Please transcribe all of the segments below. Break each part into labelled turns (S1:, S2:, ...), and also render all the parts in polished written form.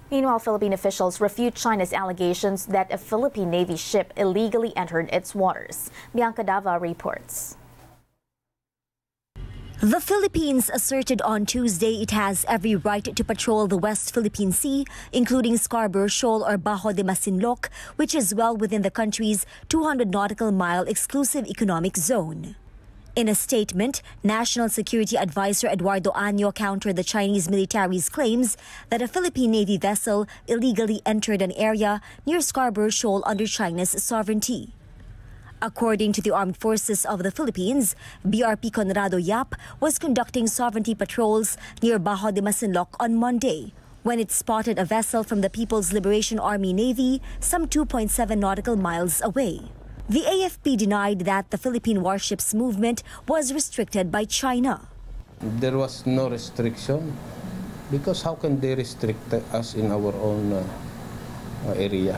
S1: Meanwhile, Philippine officials refute China's allegations that a Philippine Navy ship illegally entered its waters. Bianca Dava reports.
S2: The Philippines asserted on Tuesday it has every right to patrol the West Philippine Sea, including Scarborough Shoal or Bajo de Masinloc, which is well within the country's 200 nautical mile exclusive economic zone. In a statement, National Security Advisor Eduardo Año countered the Chinese military's claims that a Philippine Navy vessel illegally entered an area near Scarborough Shoal under China's sovereignty. According to the Armed Forces of the Philippines, BRP Conrado Yap was conducting sovereignty patrols near Bajo de Masinloc on Monday when it spotted a vessel from the People's Liberation Army Navy some 2.7 nautical miles away. The AFP denied that the Philippine warship's movement was restricted by China.
S3: There was no restriction because how can they restrict us in our own area?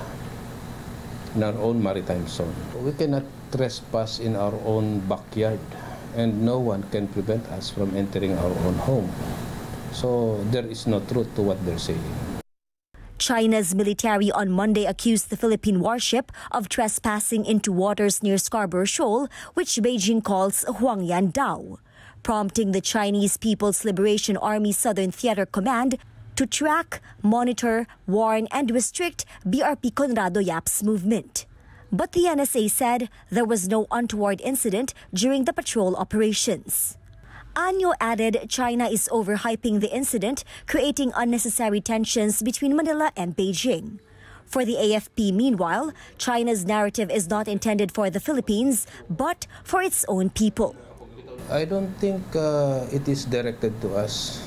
S3: In our own maritime zone. We cannot trespass in our own backyard, and no one can prevent us from entering our own home. So there is no truth to what they're saying.
S2: China's military on Monday accused the Philippine warship of trespassing into waters near Scarborough Shoal, which Beijing calls Huangyan Dao, prompting the Chinese People's Liberation Army Southern Theater Command to track, monitor, warn, and restrict BRP Conrado Yap's movement. But the NSA said there was no untoward incident during the patrol operations. Año added China is overhyping the incident, creating unnecessary tensions between Manila and Beijing. For the AFP, meanwhile, China's narrative is not intended for the Philippines, but for its own people.
S3: I don't think it is directed to us.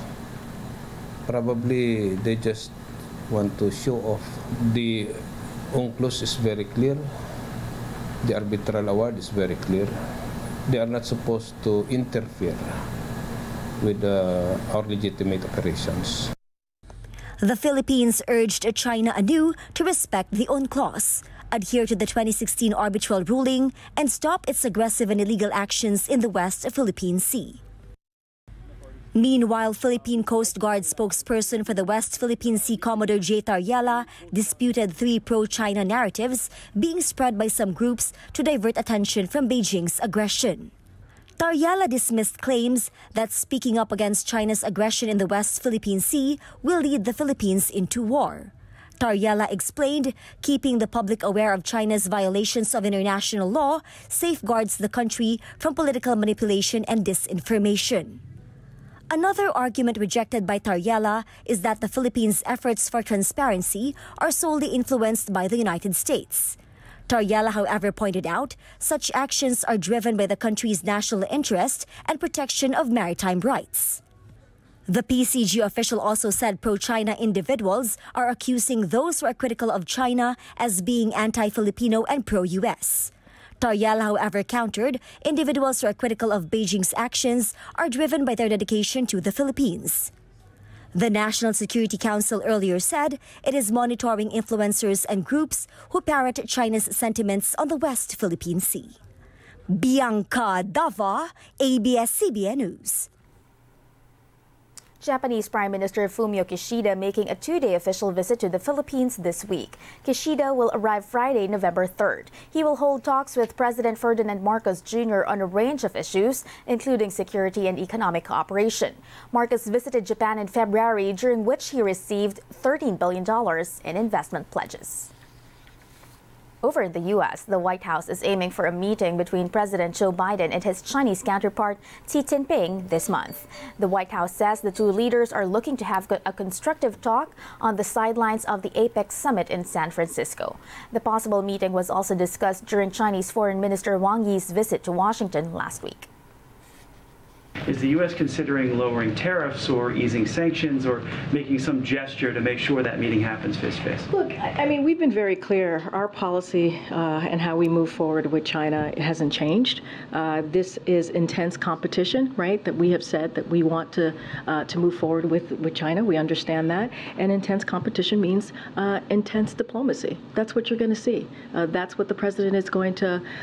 S3: Probably they just want to show off. The UNCLOS is very clear. The arbitral award is very clear. They are not supposed to interfere with our legitimate operations.
S2: The Philippines urged China anew to respect the UNCLOS, adhere to the 2016 arbitral ruling, and stop its aggressive and illegal actions in the West Philippine Sea. Meanwhile, Philippine Coast Guard spokesperson for the West Philippine Sea, Commodore J. Tariela, disputed 3 pro-China narratives being spread by some groups to divert attention from Beijing's aggression. Tariela dismissed claims that speaking up against China's aggression in the West Philippine Sea will lead the Philippines into war. Tariela explained keeping the public aware of China's violations of international law safeguards the country from political manipulation and disinformation. Another argument rejected by Tariela is that the Philippines' efforts for transparency are solely influenced by the United States. Tariela, however, pointed out such actions are driven by the country's national interest and protection of maritime rights. The PCG official also said pro-China individuals are accusing those who are critical of China as being anti-Filipino and pro-US. Tariela, however, countered individuals who are critical of Beijing's actions are driven by their dedication to the Philippines. The National Security Council earlier said it is monitoring influencers and groups who parrot China's sentiments on the West Philippine Sea. Bianca Dava, ABS-CBN News.
S1: Japanese Prime Minister Fumio Kishida making a 2-day official visit to the Philippines this week. Kishida will arrive Friday, November 3rd. He will hold talks with President Ferdinand Marcos Jr. on a range of issues, including security and economic cooperation. Marcos visited Japan in February, during which he received $13 billion in investment pledges. Over in the U.S., the White House is aiming for a meeting between President Joe Biden and his Chinese counterpart Xi Jinping this month. The White House says the two leaders are looking to have a constructive talk on the sidelines of the APEC summit in San Francisco. The possible meeting was also discussed during Chinese Foreign Minister Wang Yi's visit to Washington last week.
S4: Is the U.S. considering lowering tariffs or easing sanctions or making some gesture to make sure that meeting happens face-to-face?
S5: Look, I mean, we've been very clear. Our policy and how we move forward with China hasn't changed. This is intense competition, right, that we have said that we want to move forward with China. We understand that. And intense competition means intense diplomacy. That's what you're going to see. That's what the president is going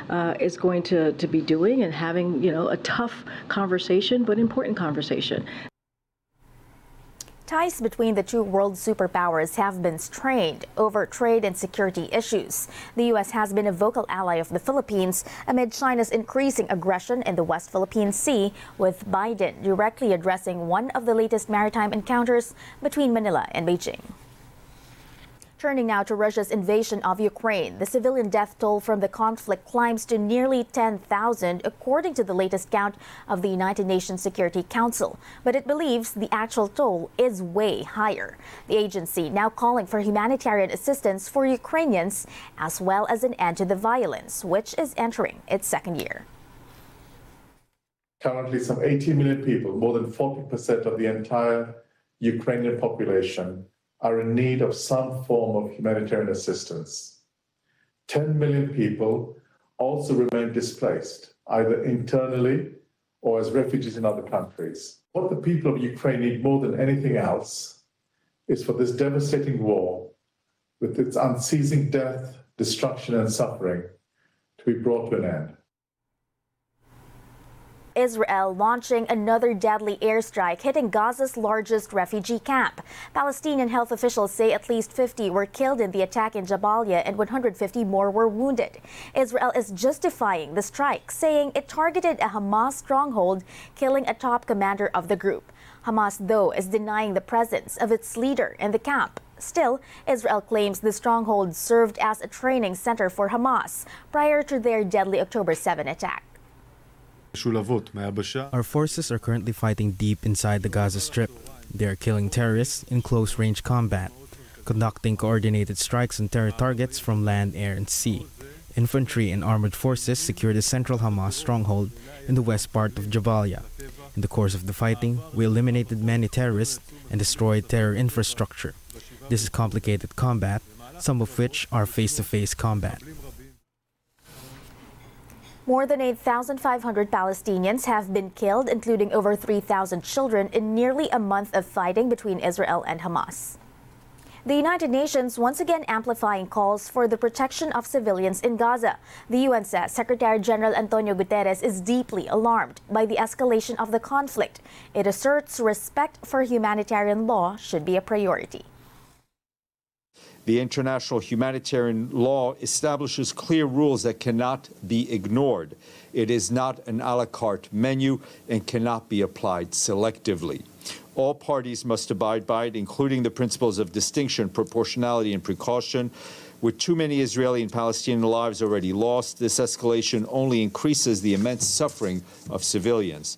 S5: to be doing and having, a tough conversation, but important conversation.
S1: ties between the two world superpowers have been strained over trade and security issues. The U.S. has been a vocal ally of the Philippines amid China's increasing aggression in the West Philippine Sea, with Biden directly addressing one of the latest maritime encounters between Manila and Beijing. Turning now to Russia's invasion of Ukraine, the civilian death toll from the conflict climbs to nearly 10,000, according to the latest count of the United Nations Security Council. But it believes the actual toll is way higher. The agency now calling for humanitarian assistance for Ukrainians, as well as an end to the violence, which is entering its second year.
S6: Currently, some 80 million people, more than 40% of the entire Ukrainian population, are in need of some form of humanitarian assistance. 10 million people also remain displaced, either internally or as refugees in other countries. What the people of Ukraine need more than anything else is for this devastating war, with its unceasing death, destruction, and suffering, to be brought to an end.
S1: Israel launching another deadly airstrike hitting Gaza's largest refugee camp. Palestinian health officials say at least 50 were killed in the attack in Jabalia and 150 more were wounded. Israel is justifying the strike, saying it targeted a Hamas stronghold, killing a top commander of the group. Hamas, though, is denying the presence of its leader in the camp. Still, Israel claims the stronghold served as a training center for Hamas prior to their deadly October 7 attack.
S7: Our forces are currently fighting deep inside the Gaza Strip. They are killing terrorists in close-range combat, conducting coordinated strikes on terror targets from land, air, and sea. Infantry and armored forces secured a central Hamas stronghold in the west part of Jabalia. In the course of the fighting, we eliminated many terrorists and destroyed terror infrastructure. This is complicated combat, some of which are face-to-face combat.
S1: More than 8,500 Palestinians have been killed, including over 3,000 children, in nearly a month of fighting between Israel and Hamas. The United Nations once again amplifying calls for the protection of civilians in Gaza. The UN says Secretary General Antonio Guterres is deeply alarmed by the escalation of the conflict. It asserts respect for humanitarian law should be a priority.
S8: The international humanitarian law establishes clear rules that cannot be ignored. It is not an a la carte menu and cannot be applied selectively. All parties must abide by it, including the principles of distinction, proportionality, and precaution. With too many Israeli and Palestinian lives already lost, this escalation only increases the immense suffering of civilians.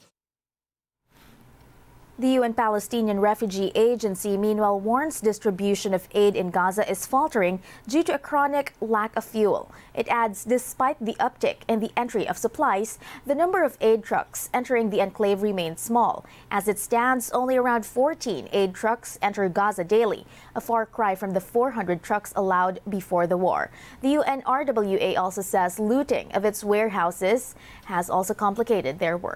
S1: The UN Palestinian Refugee Agency, meanwhile, warns distribution of aid in Gaza is faltering due to a chronic lack of fuel. It adds, despite the uptick in the entry of supplies, the number of aid trucks entering the enclave remains small. As it stands, only around 14 aid trucks enter Gaza daily, a far cry from the 400 trucks allowed before the war. The UNRWA also says looting of its warehouses has also complicated their work.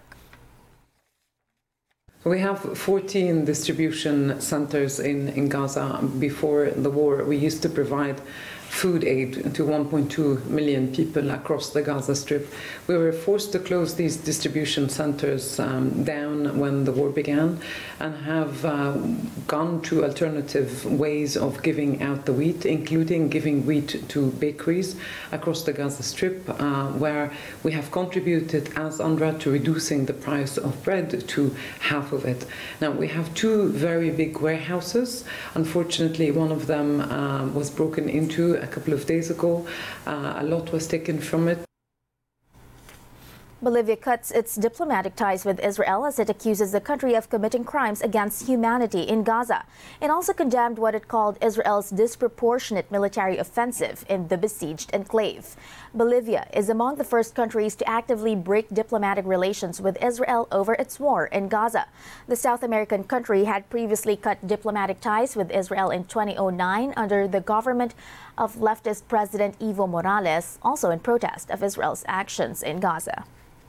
S9: We have 14 distribution centers in Gaza. Before the war, we used to provide food aid to 1.2 million people across the Gaza Strip. We were forced to close these distribution centers down when the war began and have gone to alternative ways of giving out the wheat, including giving wheat to bakeries across the Gaza Strip, where we have contributed as UNRWA to reducing the price of bread to half of it. Now, we have two very big warehouses. Unfortunately, one of them was broken into a couple of days ago. A lot was taken from it.
S1: Bolivia cuts its diplomatic ties with Israel as it accuses the country of committing crimes against humanity in Gaza. It also condemned what it called Israel's disproportionate military offensive in the besieged enclave. Bolivia is among the first countries to actively break diplomatic relations with Israel over its war in Gaza. The South American country had previously cut diplomatic ties with Israel in 2009 under the government of leftist President Evo Morales, also in protest of Israel's actions in Gaza.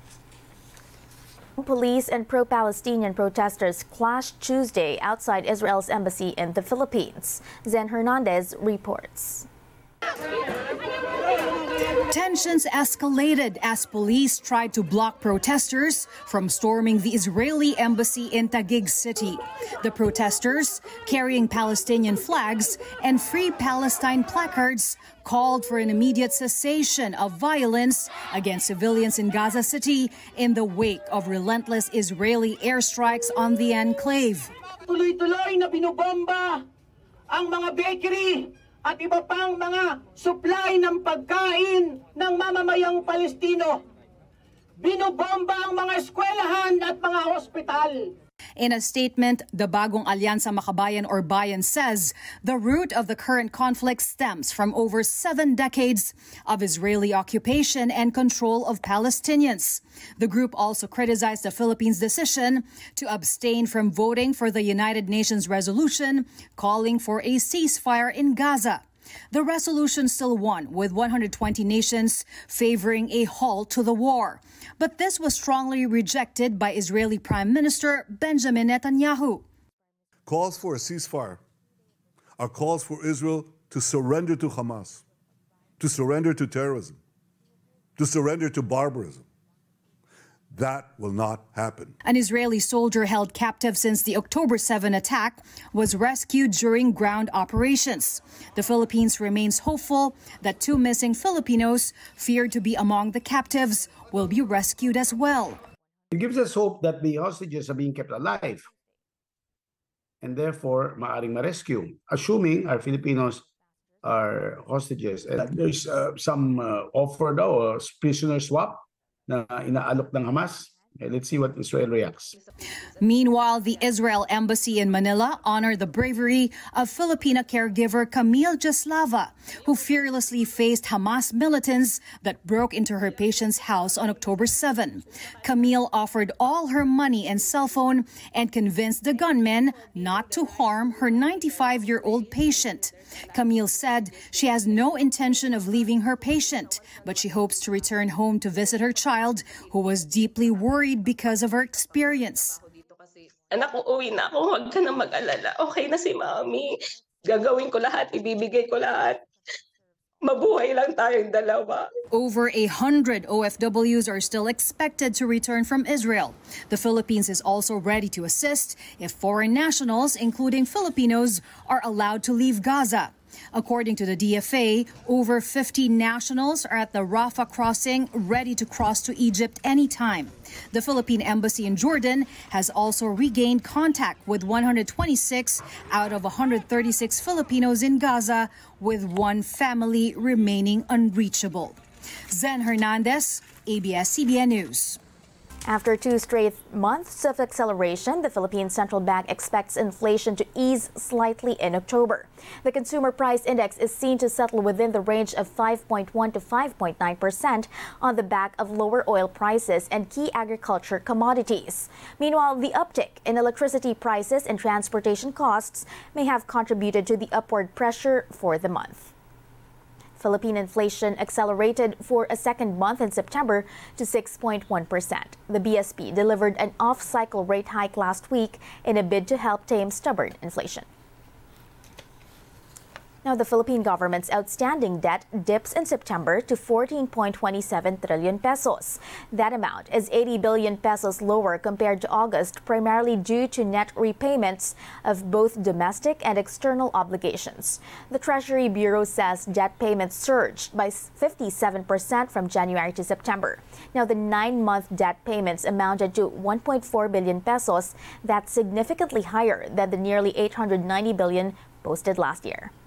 S1: Police and pro-Palestinian protesters clashed Tuesday outside Israel's embassy in the Philippines. Zen Hernandez reports.
S10: Tensions escalated as police tried to block protesters from storming the Israeli embassy in Taguig City. The protesters, carrying Palestinian flags and Free Palestine placards, called for an immediate cessation of violence against civilians in Gaza City in the wake of relentless Israeli airstrikes on the enclave.
S11: Tuloy-tuloy na binobomba ang mga bakery at iba pang mga supply ng pagkain ng mamamayang Palestino. Binobomba ang mga eskwelahan at mga hospital.
S10: In a statement, the Bagong Alyansa Makabayan or Bayan says the root of the current conflict stems from over 7 decades of Israeli occupation and control of Palestinians. The group also criticized the Philippines' decision to abstain from voting for the United Nations resolution calling for a ceasefire in Gaza. The resolution still won, with 120 nations favoring a halt to the war. But this was strongly rejected by Israeli Prime Minister Benjamin Netanyahu.
S12: Calls for a ceasefire are calls for Israel to surrender to Hamas, to surrender to terrorism, to surrender to barbarism. That will not happen.
S10: An Israeli soldier held captive since the October 7 attack was rescued during ground operations. The Philippines remains hopeful that 2 missing Filipinos, feared to be among the captives, will be rescued as well.
S13: It gives us hope that the hostages are being kept alive and therefore maaring ma-rescue, assuming our Filipinos are hostages. And there's some offer daw, a prisoner swap na inaalok ng Hamas. Let's see what Israel reacts.
S10: Meanwhile, the Israel embassy in Manila honored the bravery of Filipina caregiver Camille Jaslava, who fearlessly faced Hamas militants that broke into her patient's house on October 7. Camille offered all her money and cell phone and convinced the gunmen not to harm her 95-year-old patient. Camille said she has no intention of leaving her patient, but she hopes to return home to visit her child, who was deeply worried because of her experience.
S14: Anak ko, uwi na ako. Huwag ka na mag-alala. Okay na si Mami. Gagawin ko lahat. Ibibigay ko lahat. Mabuhay lang tayong dalawa.
S10: Over 100 OFWs are still expected to return from Israel. The Philippines is also ready to assist if foreign nationals, including Filipinos, are allowed to leave Gaza. According to the DFA, over 50 nationals are at the Rafah crossing, ready to cross to Egypt anytime. The Philippine embassy in Jordan has also regained contact with 126 out of 136 Filipinos in Gaza, with 1 family remaining unreachable. Zen Hernandez, ABS-CBN News.
S1: After 2 straight months of acceleration, the Philippine Central Bank expects inflation to ease slightly in October. The Consumer Price Index is seen to settle within the range of 5.1 to 5.9% on the back of lower oil prices and key agriculture commodities. Meanwhile, the uptick in electricity prices and transportation costs may have contributed to the upward pressure for the month. Philippine inflation accelerated for a second month in September to 6.1%. The BSP delivered an off-cycle rate hike last week in a bid to help tame stubborn inflation. Now, the Philippine government's outstanding debt dips in September to 14.27 trillion pesos. That amount is 80 billion pesos lower compared to August, primarily due to net repayments of both domestic and external obligations. The Treasury Bureau says debt payments surged by 57% from January to September. Now, the 9-month debt payments amounted to 1.4 billion pesos. That's significantly higher than the nearly 890 billion posted last year.